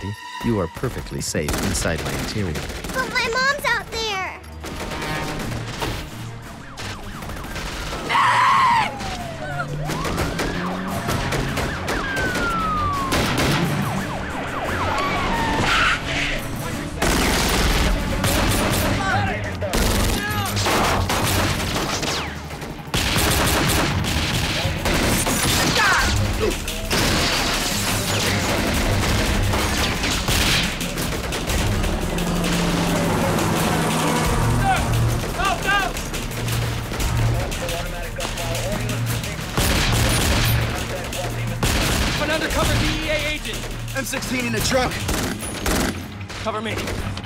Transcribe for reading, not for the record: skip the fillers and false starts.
Patty. You are perfectly safe inside my interior. But my mom's out there! An undercover DEA agent! M16 in the trunk. Cover me.